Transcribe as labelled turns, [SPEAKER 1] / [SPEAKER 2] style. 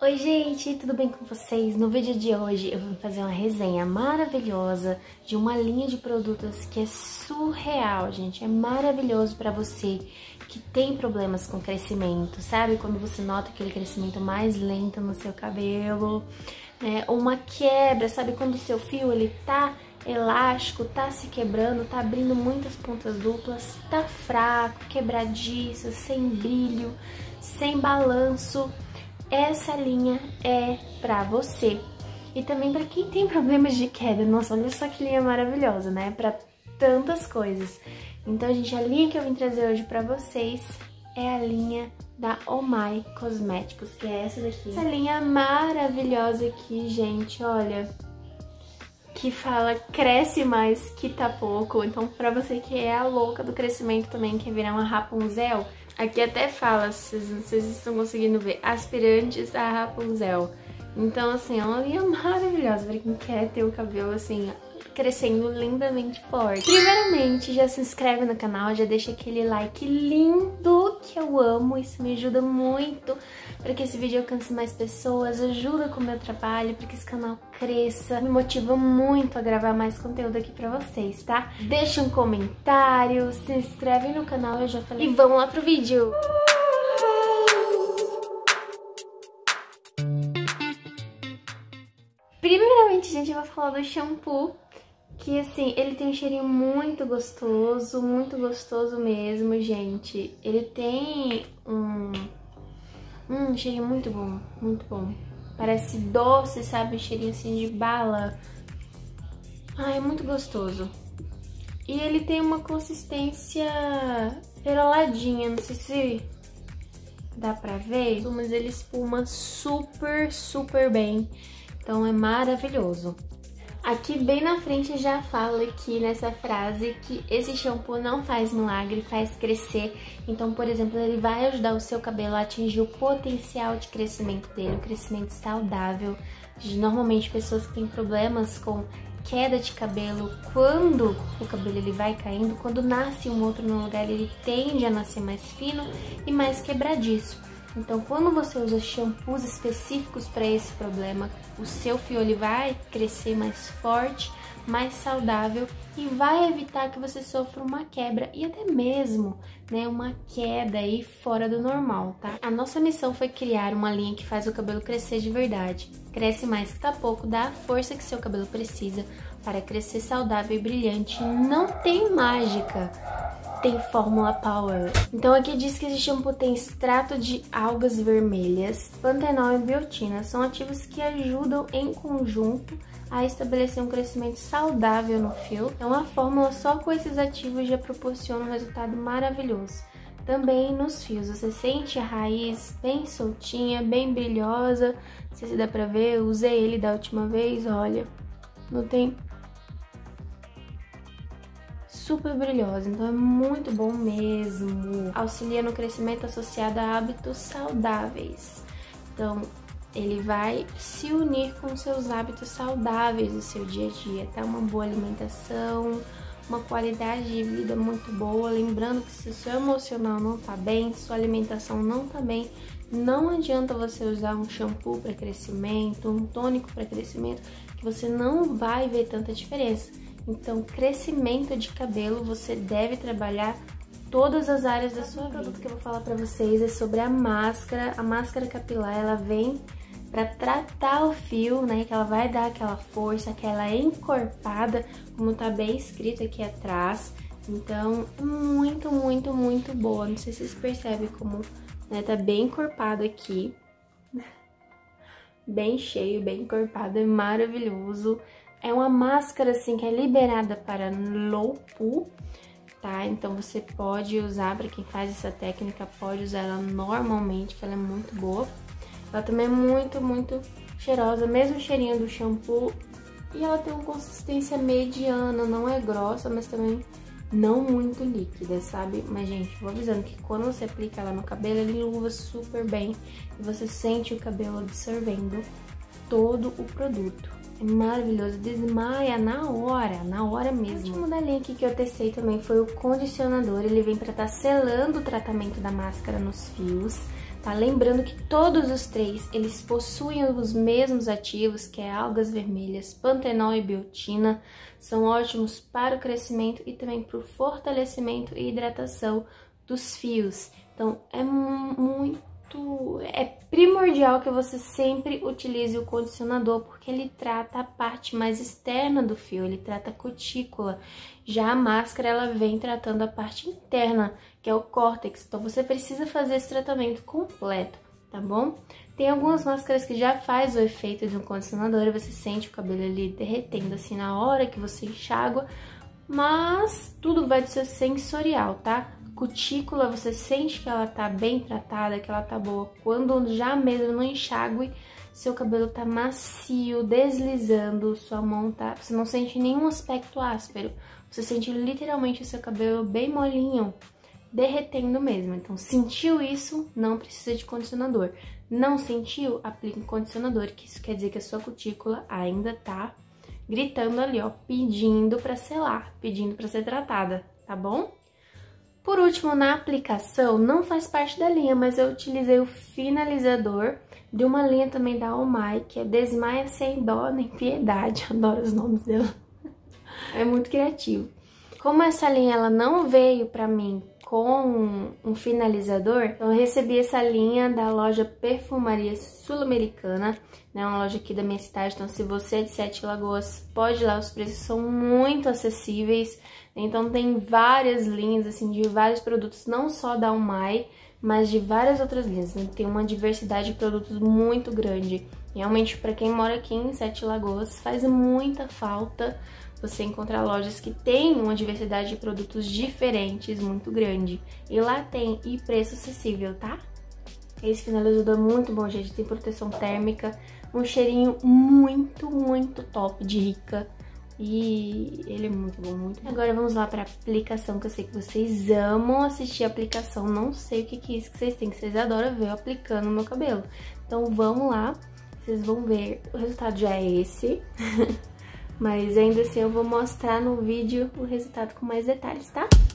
[SPEAKER 1] Oi gente, tudo bem com vocês? No vídeo de hoje eu vou fazer uma resenha maravilhosa de uma linha de produtos que é surreal, gente. É maravilhoso pra você que tem problemas com crescimento, sabe? Quando você nota aquele crescimento mais lento no seu cabelo, né? Ou uma quebra, sabe? Quando o seu fio ele tá elástico, tá se quebrando, tá abrindo muitas pontas duplas, tá fraco, quebradiço, sem brilho, sem balanço. Essa linha é pra você. E também pra quem tem problemas de queda. Nossa, olha só que linha maravilhosa, né? Pra tantas coisas. Então, gente, a linha que eu vim trazer hoje pra vocês é a linha da Oh My Cosméticos, que é essa daqui. Essa linha maravilhosa aqui, gente, olha, que fala cresce mais que tá pouco. Então, pra você que é a louca do crescimento também, quer virar uma Rapunzel, aqui até fala, vocês estão conseguindo ver, aspirantes a Rapunzel. Então, assim, é uma linha maravilhosa pra quem quer ter o cabelo, assim, crescendo lindamente forte. Primeiramente, já se inscreve no canal, já deixa aquele like lindo que eu amo. Isso me ajuda muito para que esse vídeo alcance mais pessoas, ajuda com o meu trabalho, para que esse canal cresça, me motiva muito a gravar mais conteúdo aqui pra vocês, tá? Deixa um comentário, se inscreve no canal, eu já falei. E vamos lá pro vídeo! Primeiramente, gente, eu vou falar do shampoo, que assim, ele tem um cheirinho muito gostoso mesmo, gente. Ele tem um cheirinho muito bom, muito bom. Parece doce, sabe? Um cheirinho assim de bala. Ai, é muito gostoso. E ele tem uma consistência peroladinha, não sei se dá pra ver, mas ele espuma super bem. Então é maravilhoso. Aqui bem na frente já fala aqui nessa frase que esse shampoo não faz milagre, faz crescer. Então, por exemplo, ele vai ajudar o seu cabelo a atingir o potencial de crescimento dele, o crescimento saudável. Normalmente pessoas que têm problemas com queda de cabelo, quando o cabelo ele vai caindo, quando nasce um outro no lugar, ele tende a nascer mais fino e mais quebradiço. Então, quando você usa shampoos específicos para esse problema, o seu fio ele vai crescer mais forte, mais saudável e vai evitar que você sofra uma quebra e até mesmo, né, uma queda aí fora do normal, tá? A nossa missão foi criar uma linha que faz o cabelo crescer de verdade. Cresce mais que tá pouco, dá a força que seu cabelo precisa para crescer saudável e brilhante. Não tem mágica. Tem fórmula power. Então aqui diz que esse shampoo tem extrato de algas vermelhas, pantenol e biotina. São ativos que ajudam em conjunto a estabelecer um crescimento saudável no fio. Então a fórmula só com esses ativos já proporciona um resultado maravilhoso. Também nos fios, você sente a raiz bem soltinha, bem brilhosa. Não sei se dá pra ver, eu usei ele da última vez, olha. Não tem... super brilhosa, então é muito bom mesmo. Auxilia no crescimento associado a hábitos saudáveis. Então, ele vai se unir com seus hábitos saudáveis do seu dia a dia, tá? Uma boa alimentação, uma qualidade de vida muito boa. Lembrando que se o seu emocional não tá bem, sua alimentação não tá bem, não adianta você usar um shampoo para crescimento, um tônico para crescimento, que você não vai ver tanta diferença. Então, crescimento de cabelo, você deve trabalhar todas as áreas da sua vida. O produto que eu vou falar pra vocês é sobre a máscara. A máscara capilar, ela vem pra tratar o fio, né? Que ela vai dar aquela força, aquela encorpada, como tá bem escrito aqui atrás. Então, é muito boa. Não sei se vocês percebem como, né, tá bem encorpado aqui. Bem cheio, bem encorpado, é maravilhoso. É uma máscara, assim, que é liberada para low poo, tá? Então, você pode usar, para quem faz essa técnica, pode usar ela normalmente, que ela é muito boa. Ela também é muito cheirosa, mesmo cheirinho do shampoo. E ela tem uma consistência mediana, não é grossa, mas também não muito líquida, sabe? Mas, gente, vou avisando que quando você aplica ela no cabelo, ele luva super bem. E você sente o cabelo absorvendo todo o produto. É maravilhoso, desmaia na hora mesmo. O último da linha aqui que eu testei também foi o condicionador. Ele vem pra estar selando o tratamento da máscara nos fios. tá? Lembrando que todos os três, eles possuem os mesmos ativos, que é algas vermelhas, pantenol e biotina, são ótimos para o crescimento e também para o fortalecimento e hidratação dos fios. Então, é primordial que você sempre utilize o condicionador, porque ele trata a parte mais externa do fio, ele trata a cutícula. Já a máscara, ela vem tratando a parte interna, que é o córtex. Então, você precisa fazer esse tratamento completo, tá bom? Tem algumas máscaras que já faz o efeito de um condicionador, e você sente o cabelo ali derretendo assim na hora que você enxágua, mas tudo vai do seu sensorial, tá? Cutícula, você sente que ela tá bem tratada, que ela tá boa. Quando já mesmo no enxágue, seu cabelo tá macio, deslizando, sua mão tá... Você não sente nenhum aspecto áspero, você sente literalmente o seu cabelo bem molinho, derretendo mesmo. Então, sentiu isso, não precisa de condicionador. Não sentiu? Aplique um condicionador, que isso quer dizer que a sua cutícula ainda tá gritando ali, ó, pedindo pra selar, pedindo pra ser tratada, tá bom? Por último, na aplicação, não faz parte da linha, mas eu utilizei o finalizador de uma linha também da Omai, que é Desmaia Sem Dó Nem Piedade. Adoro os nomes dela. É muito criativo. Como essa linha ela não veio pra mim com um finalizador, então eu recebi essa linha da loja Perfumaria Sul-Americana, né, uma loja aqui da minha cidade. Então, se você é de Sete Lagoas, pode ir lá, os preços são muito acessíveis. Então, tem várias linhas, assim, de vários produtos, não só da Omai, mas de várias outras linhas, né? Tem uma diversidade de produtos muito grande. Realmente, para quem mora aqui em Sete Lagoas, faz muita falta você encontrar lojas que têm uma diversidade de produtos diferentes muito grande. E lá tem e preço acessível, tá? Esse finalizador é muito bom, gente. Tem proteção térmica, um cheirinho muito, muito top de rica. E ele é muito bom, muito bom. Agora vamos lá pra aplicação, que eu sei que vocês amam assistir a aplicação. Não sei o que é isso que vocês têm, que vocês adoram ver eu aplicando no meu cabelo. Então vamos lá, vocês vão ver. O resultado já é esse. Mas ainda assim eu vou mostrar no vídeo o resultado com mais detalhes, tá?